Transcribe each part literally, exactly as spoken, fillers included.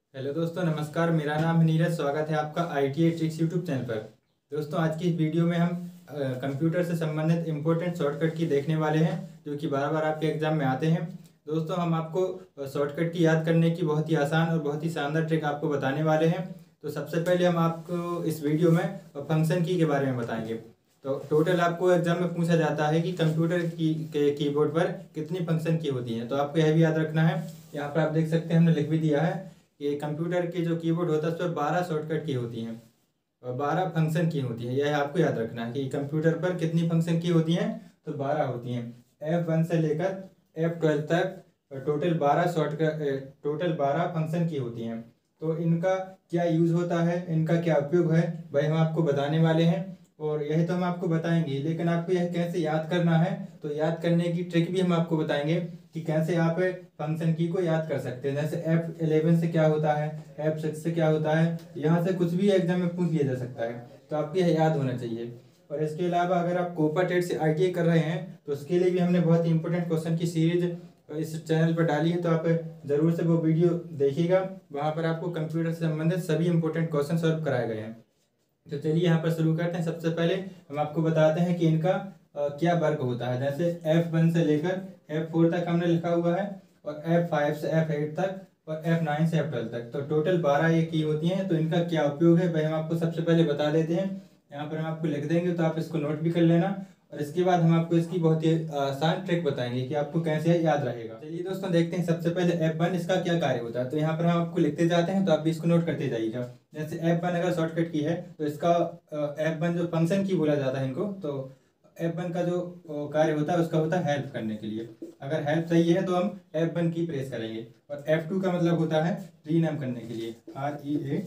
Hello दोस्तों, नमस्कार। मेरा नाम है नीरज। स्वागत है आपका I T I tricks YouTube channel पर। दोस्तों, आज की इस वीडियो में हम कंप्यूटर से संबंधित इम्पोर्टेंट शॉर्टकट की देखने वाले हैं, जो कि बार बार आपके एग्जाम में आते हैं। दोस्तों, हम आपको शॉर्टकट की याद करने की बहुत ही आसान और बहुत ही शानदार ट्रिक आपको बताने वाले हैं। तो सबसे पहले हम आपको इस वीडियो में फंक्शन की के बारे में बताएंगे। तो टोटल आपको एग्जाम में पूछा जाता है कि कंप्यूटर की के कीबोर्ड पर कितनी फंक्शन की होती हैं। तो आपको यह भी याद रखना है। यहाँ पर आप देख सकते हैं, हमने लिख भी दिया है कि कंप्यूटर के जो कीबोर्ड होता है उस पर बारह शॉर्टकट की होती हैं और बारह फंक्शन की होती हैं। यह आपको याद रखना है कि कंप्यूटर पर कितनी फंक्शन की होती हैं। तो बारह होती हैं। एफ वन से लेकर एफ ट्वेल्व तक टोटल बारह शॉर्टकट टोटल बारह फंक्शन की होती हैं। तो इनका क्या यूज़ होता है, इनका क्या उपयोग है, वह हम आपको बताने वाले हैं। और यही तो हम आपको बताएंगे, लेकिन आपको यह कैसे याद करना है, तो याद करने की ट्रिक भी हम आपको बताएंगे कि कैसे आप फंक्शन की को याद कर सकते हैं। जैसे एफ इलेवन से क्या होता है, एफ सिक्स से क्या होता है, यहाँ से कुछ भी एग्जाम में पूछ लिया जा सकता है। तो आपको यह याद होना चाहिए। और इसके अलावा अगर आप कोपा टेट से आई टी आई कर रहे हैं तो उसके लिए भी हमने बहुत ही इंपॉर्टेंट क्वेश्चन की सीरीज इस चैनल पर डाली है। तो आप जरूर से वो वीडियो देखिएगा, वहाँ पर आपको कंप्यूटर से संबंधित सभी इंपॉर्टेंट क्वेश्चन सॉल्व कराए गए हैं। तो चलिए यहाँ पर शुरू करते हैं। सबसे पहले हम आपको बताते हैं कि इनका आ, क्या वर्क होता है। जैसे एफ वन से लेकर एफ फोर तक हमने लिखा हुआ है, और एफ फाइव से एफ एट तक, और एफ नाइन से एफ ट्वेल्व तक। तो टोटल बारह ये की होती हैं। तो इनका क्या उपयोग है वह हम आपको सबसे पहले बता देते हैं। यहाँ पर हम आपको लिख देंगे, तो आप इसको नोट भी कर लेना। और इसके बाद हम आपको इसकी बहुत ही आसान ट्रिक बताएंगे कि आपको कैसे याद रहेगा। चलिए दोस्तों, देखते हैं सबसे पहले एफ वन, इसका क्या कार्य होता है। तो यहाँ पर हम आपको लिखते जाते हैं, तो आप भी इसको नोट करते जाइएगा। जैसे एफ वन अगर शॉर्टकट की है तो इसका एफ वन जो फंक्शन की बोला जाता है इनको, तो एफ वन का जो कार्य होता है उसका होता है हेल्प करने के लिए। अगर हेल्प चाहिए है तो हम एफ वन की प्रेस करेंगे। और एफ टू का मतलब होता है रीनेम करने के लिए, R E A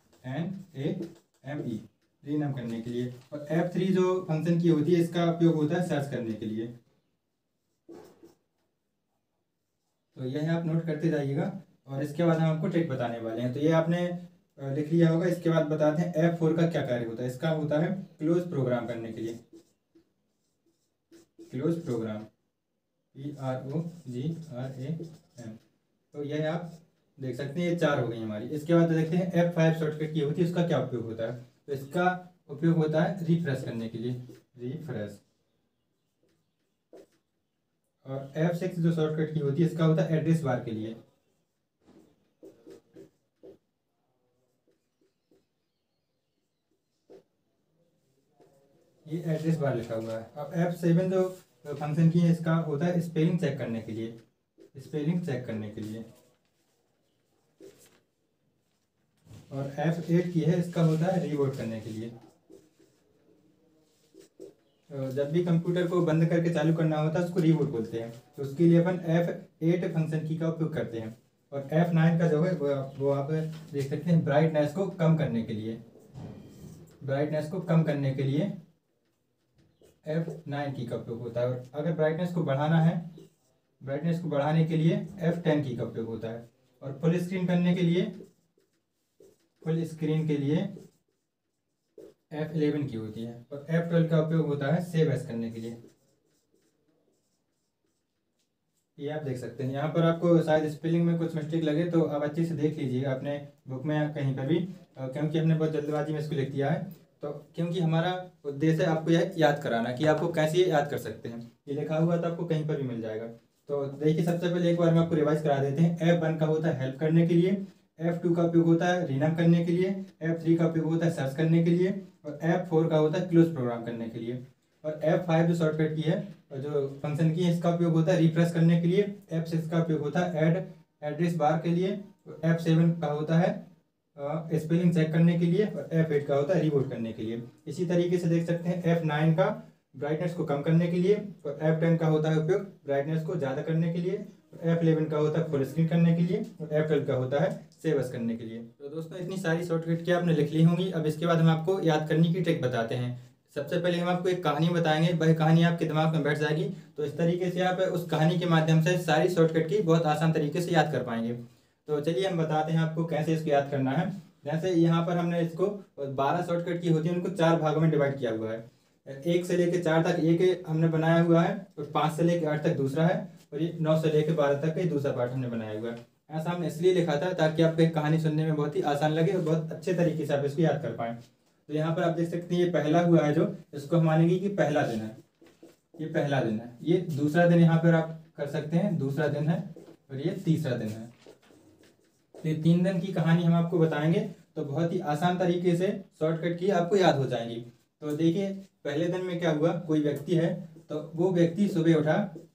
N A M E, rename करने के लिए। और एफ थ्री जो फंक्शन की होती है इसका उपयोग होता है सर्च करने के लिए। तो यह आप नोट करते जाइएगा। और इसके बाद हम आपको ट्रिक बताने वाले हैं। तो ये आपने लिख लिया होगा। इसके बाद बताते हैं एफ फोर का क्या कार्य होता है। इसका होता है क्लोज प्रोग्राम करने के लिए, close program, P R O G R A M. तो यह आप देख सकते हैं, ये चार हो गई हमारी। इसके बाद देखते हैं एफ फाइव शॉर्टकट की होती है, उसका क्या उपयोग होता है। तो इसका उपयोग होता है रिफ्रेश करने के लिए, रिफ्रेश। और एफ सिक्स जो शॉर्टकट की होती है इसका होता है एड्रेस बार के लिए। ये एड्रेस बार लिखा हुआ है। अब एफ सेवन जो फंक्शन की है इसका होता है स्पेलिंग चेक करने के लिए, स्पेलिंग चेक करने के लिए। और एफ एट की है, इसका होता है रीबूट करने के लिए। तो जब भी कंप्यूटर को बंद करके चालू करना होता है उसको रीबूट बोलते हैं। तो उसके लिए अपन एफ एट फंक्शन की का उपयोग करते हैं। और एफ नाइन का जो है वो वो आप देख सकते हैं ब्राइटनेस को कम करने के लिए, ब्राइटनेस को कम करने के लिए एफ नाइन की का उपयोग होता है। और अगर ब्राइटनेस को बढ़ाना है, ब्राइटनेस को बढ़ाने के लिए एफ टेन की का उपयोग होता है। और फुल स्क्रीन करने के लिए, फुल स्क्रीन के लिए एफ इलेवन की होती है। और एफ ट्वेल्व का उपयोग होता है सेव एस करने के लिए। ये आप देख सकते हैं। यहाँ पर आपको शायद स्पेलिंग में कुछ मिस्टेक लगे तो आप अच्छे से देख लीजिएगा अपने बुक में या कहीं पर भी, क्योंकि हमने बहुत जल्दबाजी में इसको लिख दिया है। तो क्योंकि हमारा उद्देश्य है आपको यह याद कराना कि आपको कैसे याद कर सकते हैं। ये लिखा हुआ तो आपको कहीं पर भी मिल जाएगा। तो देखिए, सबसे पहले एक बार हम आपको रिवाइज करा देते हैं। एफ वन का होता है हेल्प करने के लिए, एफ टू का उपयोग होता है रीनेम करने के लिए, एफ थ्री का उपयोग होता है सर्च करने के लिए, और एफ फोर का होता है क्लोज प्रोग्राम करने के लिए। और एफ फाइव जो शॉर्टकट की है और जो फंक्शन की है इसका उपयोग होता है रिफ्रेश करने के लिए। एफ सिक्स का उपयोग होता है ऐड एड्रेस बार के लिए। एफ सेवन का होता है स्पेलिंग चेक करने के लिए। और एफ एट का होता है रिबूट करने के लिए। इसी तरीके से देख सकते हैं एफ नाइन का ब्राइटनेस को कम करने के लिए। और एफ टेन का होता है उपयोग ब्राइटनेस को ज़्यादा करने के लिए। एफ इलेवन का होता है फुल स्क्रीन करने के लिए। और एफ ट्वेल्व का होता है सेव एस करने के लिए। तो दोस्तों, इतनी सारी शॉर्टकट की आपने लिख ली होंगी। अब इसके बाद हम आपको याद करने की ट्रिक बताते हैं। सबसे पहले हम आपको एक कहानी बताएंगे, वह कहानी आपके दिमाग में बैठ जाएगी। तो इस तरीके से आप उस कहानी के माध्यम से सारी शॉर्टकट की बहुत आसान तरीके से याद कर पाएंगे। तो चलिए हम बताते हैं आपको कैसे इसको याद करना है। जैसे यहाँ पर हमने इसको बारह शॉर्टकट की होती है, उनको चार भागों में डिवाइड किया हुआ है। एक से लेकर चार तक एक हमने बनाया हुआ है, और पाँच से लेकर आठ तक दूसरा है, और ये नौ से लेकर बारह तक का दूसरा पार्ट हमने बनाया हुआ है। ऐसा हमने इसलिए लिखा था ताकि आपको एक कहानी सुनने में बहुत ही आसान लगे और बहुत अच्छे तरीके से आप इसको याद कर पाएँ। तो यहाँ पर आप देख सकते हैं ये पहला हुआ है जो, इसको हम मानेंगे कि पहला दिन है, ये पहला दिन है। ये दूसरा दिन यहाँ पर आप कर सकते हैं, दूसरा दिन है, और ये तीसरा दिन है। तो ये तीन दिन की कहानी हम आपको बताएंगे, तो बहुत ही आसान तरीके से शॉर्टकट की आपको याद हो जाएंगी। तो देखिए पहले दिन में क्या हुआ, कोई व्यक्ति है, तो वो व्यक्ति सुबह उठा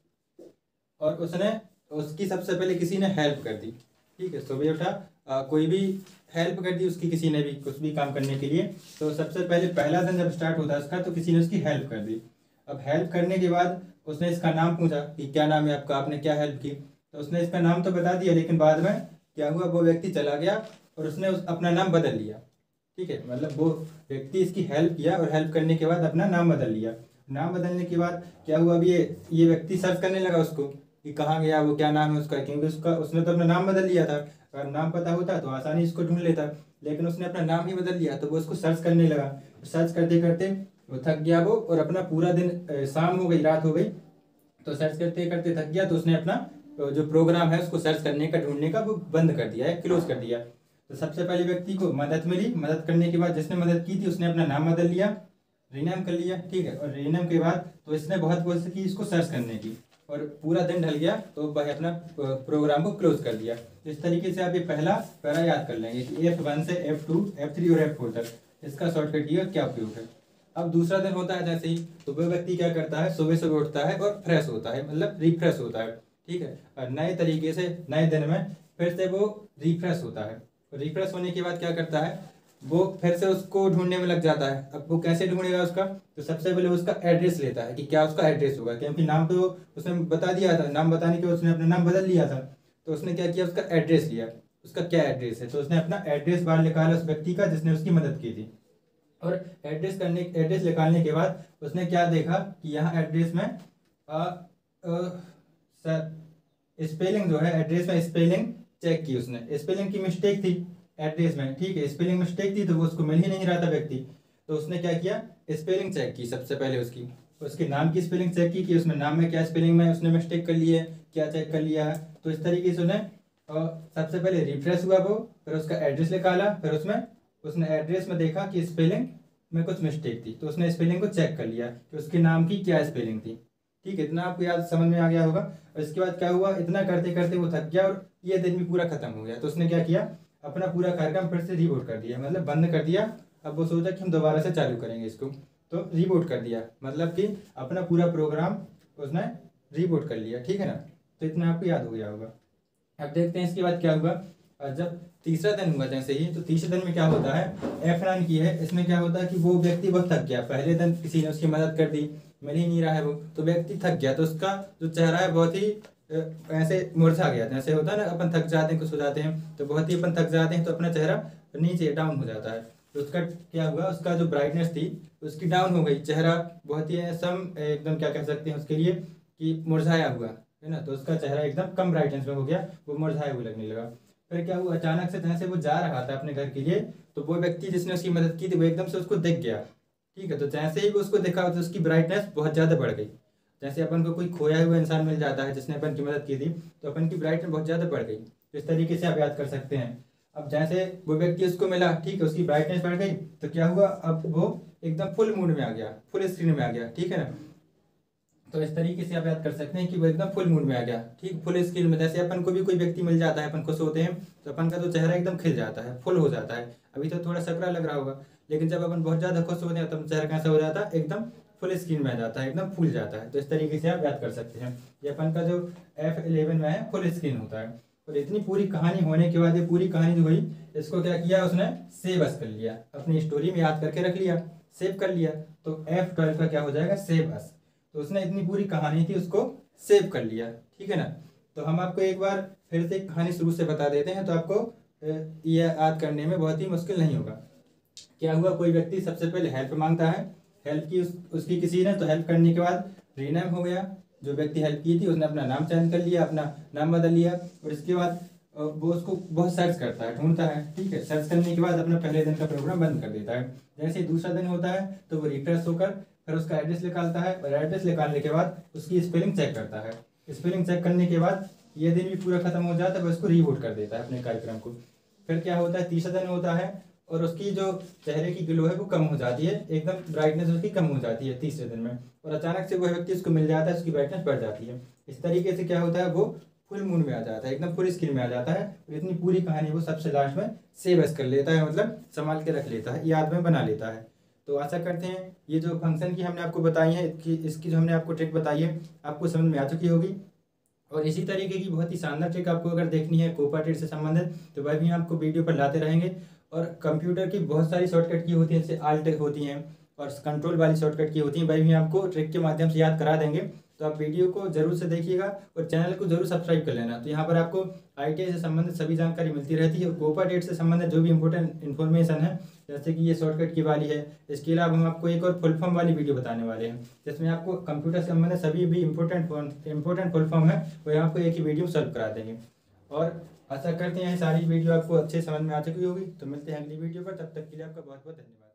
और उसने उसकी सबसे पहले किसी ने हेल्प कर दी। ठीक है, सुबह उठा, आ, कोई भी हेल्प कर दी उसकी, किसी ने भी कुछ भी काम करने के लिए। तो सबसे पहले पहला दिन जब स्टार्ट होता है उसका, तो किसी ने उसकी हेल्प कर दी। अब हेल्प करने के बाद उसने इसका नाम पूछा कि क्या नाम है आपका, आपने क्या हेल्प की। तो उसने इसका नाम तो बता दिया, लेकिन बाद में क्या हुआ, वो व्यक्ति चला गया और उसने उस अपना नाम बदल लिया। ठीक है, मतलब वो व्यक्ति इसकी हेल्प किया और हेल्प करने के बाद अपना नाम बदल लिया। नाम बदलने के बाद क्या हुआ, अब ये ये व्यक्ति सर्च करने लगा उसको कि कहाँ गया वो, क्या नाम है उसका, क्योंकि उसका उसने तो अपना नाम बदल लिया था। अगर नाम पता होता तो आसानी इसको ढूंढ लेता, लेकिन उसने अपना नाम ही बदल लिया, तो वो उसको सर्च करने लगा। सर्च करते करते वो थक गया वो, और अपना पूरा दिन, शाम हो गई, रात हो गई, तो सर्च करते करते थक गया, तो उसने अपना जो प्रोग्राम है उसको सर्च करने का, ढूंढने का, वो बंद कर दिया है, क्लोज कर दिया। तो सबसे पहले व्यक्ति को मदद मिली, मदद करने के बाद जिसने मदद की थी उसने अपना नाम बदल लिया, रीनेम कर लिया। ठीक है, और रीनेम के बाद तो इसने बहुत कोशिश की इसको सर्च करने की, और पूरा दिन ढल गया, तो वह अपना प्रोग्राम को क्लोज कर दिया। तो इस तरीके से आप ये पहला पैरा याद कर लेंगे कि एफ वन से एफ टू, एफ थ्री और एफ फोर तक इसका शॉर्टकट ये क्या उपयोग है। अब दूसरा दिन होता है जैसे ही, तो वह व्यक्ति क्या करता है, सुबह सुबह उठता है और फ्रेश होता है, मतलब रिफ्रेश होता है। ठीक है, और नए तरीके से नए दिन में फिर से वो रिफ्रेश होता है। रिफ्रेश होने के बाद क्या करता है, वो फिर से उसको ढूंढने में लग जाता है। अब वो कैसे ढूंढेगा उसका, तो सबसे पहले उसका एड्रेस लेता है कि क्या उसका एड्रेस होगा, क्योंकि नाम तो उसने बता दिया था, नाम बताने के बाद उसने अपना नाम बदल लिया था। तो उसने क्या किया, उसका एड्रेस लिया, उसका क्या एड्रेस है, तो उसने अपना एड्रेस बाहर निकाला उस व्यक्ति का जिसने उसकी मदद की थी। और एड्रेस करने एड्रेस निकालने के बाद उसने क्या देखा कि यहाँ एड्रेस में आ, आ, सर स्पेलिंग जो है, एड्रेस में स्पेलिंग चेक की उसने, स्पेलिंग की मिस्टेक थी एड्रेस में। ठीक है, स्पेलिंग मिस्टेक थी, तो वो उसको मिल ही नहीं रहा था व्यक्ति। तो उसने क्या किया, स्पेलिंग चेक की सबसे पहले, उसकी उसके नाम की स्पेलिंग चेक की कि उसमें नाम में क्या स्पेलिंग में उसने मिस्टेक कर ली है, क्या चेक कर लिया है। तो इस तरीके से उन्हें सबसे पहले रिफ्रेश हुआ वो, फिर उसका एड्रेस निकाला, फिर उसमें उसने एड्रेस में देखा कि स्पेलिंग में कुछ मिस्टेक थी, तो उसने स्पेलिंग को चेक कर लिया कि उसके नाम की क्या स्पेलिंग थी। ठीक है, इतना आपको याद समझ में आ गया होगा। और इसके बाद क्या हुआ, इतना करते करते वो थक गया और ये दिन भी पूरा खत्म हो गया। तो उसने क्या किया, अपना पूरा कार्यक्रम फिर से रिबूट कर दिया, मतलब बंद कर दिया। अब वो सोचा कि हम दोबारा से चालू करेंगे इसको, तो रिबूट कर दिया, मतलब कि अपना पूरा प्रोग्राम उसने रिबूट कर लिया। ठीक है ना, तो इतना आपको याद हो गया होगा। अब देखते हैं इसके बाद क्या हुआ। और जब तीसरा दिन हुआ जैसे ही, तो तीसरे दिन में क्या होता है, एफ नाइन की है, इसमें क्या होता है कि वो व्यक्ति बहुत थक गया। पहले दिन किसी ने उसकी मदद कर दी, मिल ही नहीं रहा है वो, तो व्यक्ति थक गया, तो उसका जो चेहरा है बहुत ही ऐसे मुरझा गया। जैसे होता है ना, अपन थक जाते हैं, कुछ हो जाते हैं, तो बहुत ही अपन थक जाते हैं तो अपना चेहरा नीचे डाउन हो जाता है। तो उसका क्या हुआ, उसका जो ब्राइटनेस थी उसकी डाउन हो गई, चेहरा बहुत ही सम एकदम क्या कह सकते हैं उसके लिए कि मुरझाया हुआ है ना। तो उसका चेहरा एकदम कम ब्राइटनेस में हो गया, वो मुरझाया हुआ लगने लगा। फिर क्या हुआ, अचानक से जैसे वो जा रहा था अपने घर के लिए, तो वो व्यक्ति जिसने उसकी मदद की थी वो एकदम से उसको दिख गया। ठीक है, तो जैसे ही वो उसको देखा तो उसकी ब्राइटनेस बहुत ज़्यादा बढ़ गई। जैसे अपन को कोई खोया हुआ इंसान मिल जाता है जिसने अपन की मदद की थी, तो अपन की ब्राइटनेस बहुत ज़्यादा बढ़ गई। तो इस तरीके से आप याद कर सकते हैं। अब जैसे वो व्यक्ति उसको मिला, ठीक है, उसकी ब्राइटनेस बढ़ गई, तो क्या हुआ, अब वो एकदम फुल मूड में आ गया, फुल स्क्रीन में आ गया। ठीक है ना, तो इस तरीके से आप याद कर सकते हैं कि वो एकदम फुल मूड में आ गया। ठीक, फुल स्क्रीन में जैसे अपन को भी कोई व्यक्ति मिल जाता है, अपन खुश होते हैं, तो अपन का तो चेहरा एकदम खिल जाता है, फुल हो जाता है। अभी तो थोड़ा सकरा लग रहा होगा, लेकिन जब अपन बहुत ज़्यादा खुश होते हैं तो चेहरा कैसा हो जाता है, एकदम फुल स्क्रीन में आ जाता है, एकदम फूल जाता है। तो इस तरीके से आप याद कर सकते हैं। ये अपन का जो एफ इलेवन में है, फुल स्क्रीन होता है। और इतनी पूरी कहानी होने के बाद, ये पूरी कहानी जो हुई, इसको क्या किया उसने, सेव अस कर लिया, अपनी स्टोरी में याद करके रख लिया, सेव कर लिया। तो एफ ट्वेल्व का क्या हो जाएगा, सेव अस। तो उसने इतनी पूरी कहानी थी उसको सेव कर लिया। ठीक है ना, तो हम आपको एक बार फिर से कहानी शुरू से बता देते हैं, तो आपको ये याद करने में बहुत ही मुश्किल नहीं होगा। क्या हुआ, कोई व्यक्ति सबसे पहले हेल्प मांगता है, हेल्प की उस, उसकी किसी ने, तो हेल्प करने के बाद रीनेम हो गया। जो व्यक्ति हेल्प की थी उसने अपना नाम चेंज कर लिया, अपना नाम बदल लिया, और इसके बाद वो उसको बहुत सर्च करता है, ढूंढता है। ठीक है, सर्च करने के बाद अपना पहले दिन का प्रोग्राम बंद कर देता है। जैसे ही दूसरा दिन होता है तो वो रिफ्रेश होकर फिर उसका एड्रेस निकालता है, और एड्रेस निकालने के बाद उसकी स्पेलिंग चेक करता है। स्पेलिंग चेक करने के बाद ये दिन भी पूरा खत्म हो जाता है, बस उसको रीबूट कर देता है अपने कार्यक्रम को। फिर क्या होता है, तीसरा दिन होता है और उसकी जो चेहरे की ग्लो है वो कम हो जाती है, एकदम ब्राइटनेस उसकी कम हो जाती है तीसरे दिन में, और अचानक से वो व्यक्ति उसको मिल जाता है, उसकी ब्राइटनेस बढ़ जाती है। इस तरीके से क्या होता है, वो फुल मून में आ जाता है, एकदम फुल स्क्रीन में आ जाता है, और इतनी पूरी कहानी वो सबसे लास्ट में सेव एस कर लेता है, मतलब संभाल के रख लेता है, याद में बना लेता है। तो आशा करते हैं ये जो फंक्शन की हमने आपको बताई है, इसकी इसकी जो हमने आपको ट्रिक बताई है आपको समझ में आ चुकी होगी। और इसी तरीके की बहुत ही शानदार ट्रिक आपको अगर देखनी है कोपाटेट से संबंधित, तो वह भी आपको वीडियो पर लाते रहेंगे। और कंप्यूटर की बहुत सारी शॉर्टकट की होती हैं, जैसे आल्ट होती हैं और कंट्रोल वाली शॉर्टकट की होती हैं, वह भी आपको ट्रिक के माध्यम से याद करा देंगे। तो आप वीडियो को जरूर से देखिएगा और चैनल को जरूर सब्सक्राइब कर लेना। तो यहाँ पर आपको आई टी आई से संबंधित सभी जानकारी मिलती रहती है, और कोपाटेट से संबंधित जो भी इंपॉर्टेंट इन्फॉर्मेशन है, जैसे कि ये शॉर्टकट की वाली है, इसके अलावा हम आपको एक और फुल फॉर्म वाली वीडियो बताने वाले हैं, जिसमें आपको कंप्यूटर से संबंधित सभी भी इंपॉर्टेंट इंपॉर्टेंट फुल फॉर्म है वो यहाँ आपको एक ही वीडियो सॉल्व करा देंगे। और आशा करते हैं सारी वीडियो आपको अच्छे समझ में आ चुकी होगी। तो मिलते हैं अगली वीडियो पर, तब तक के लिए आपका बहुत बहुत धन्यवाद।